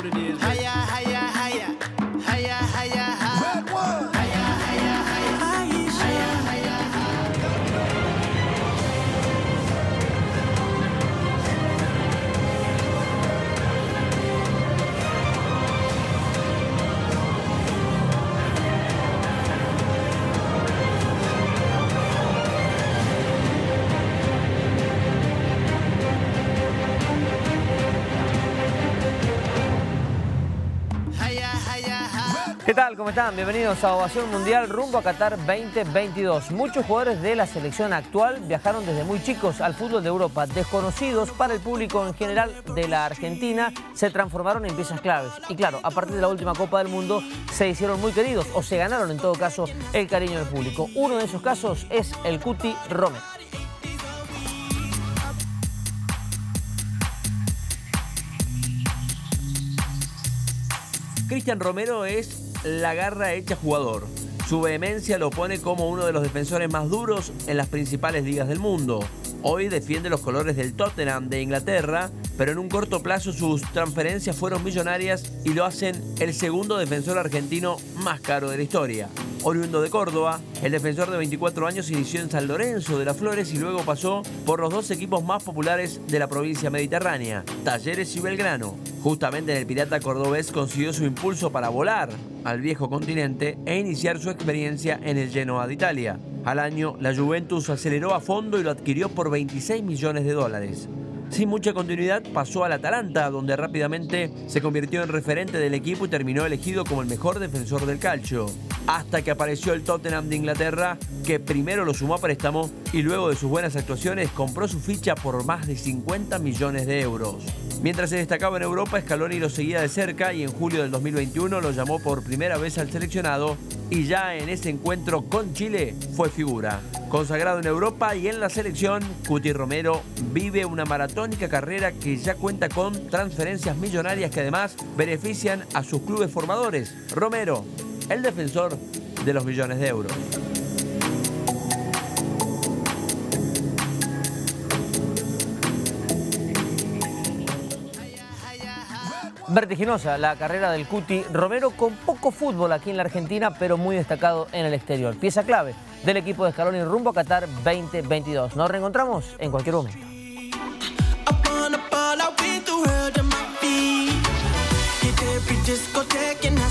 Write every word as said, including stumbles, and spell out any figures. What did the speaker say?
what it is. Higher, higher, higher, higher, higher, higher. Red one. Higher, higher, higher, higher, higher, higher. ¿Qué tal? ¿Cómo están? Bienvenidos a Ovación Mundial rumbo a Qatar veinte veintidós. Muchos jugadores de la selección actual viajaron desde muy chicos al fútbol de Europa. Desconocidos para el público en general de la Argentina, se transformaron en piezas claves. Y claro, a partir de la última Copa del Mundo se hicieron muy queridos, o se ganaron en todo caso el cariño del público. Uno de esos casos es el Cuti Romero. Cristian Romero es la garra hecha jugador. Su vehemencia lo pone como uno de los defensores más duros en las principales ligas del mundo. Hoy defiende los colores del Tottenham de Inglaterra, pero en un corto plazo sus transferencias fueron millonarias y lo hacen el segundo defensor argentino más caro de la historia. Oriundo de Córdoba, el defensor de veinticuatro años inició en San Lorenzo de las Flores y luego pasó por los dos equipos más populares de la provincia mediterránea, Talleres y Belgrano. Justamente en el Pirata cordobés consiguió su impulso para volar al viejo continente e iniciar su experiencia en el Genoa de Italia. Al año, la Juventus aceleró a fondo y lo adquirió por veintiséis millones de dólares. Sin mucha continuidad pasó al Atalanta, donde rápidamente se convirtió en referente del equipo y terminó elegido como el mejor defensor del calcio. Hasta que apareció el Tottenham de Inglaterra, que primero lo sumó a préstamo y luego de sus buenas actuaciones compró su ficha por más de cincuenta millones de euros. Mientras se destacaba en Europa, Scaloni lo seguía de cerca y en julio del dos mil veintiuno lo llamó por primera vez al seleccionado y ya en ese encuentro con Chile fue figura. Consagrado en Europa y en la selección, Cuti Romero vive una maratónica carrera que ya cuenta con transferencias millonarias que además benefician a sus clubes formadores. Romero, el defensor de los millones de euros. Vertiginosa la carrera del Cuti Romero, con poco fútbol aquí en la Argentina, pero muy destacado en el exterior. Pieza clave del equipo de Scaloni rumbo a Qatar veinte veintidós. Nos reencontramos en cualquier momento. Discotheque and I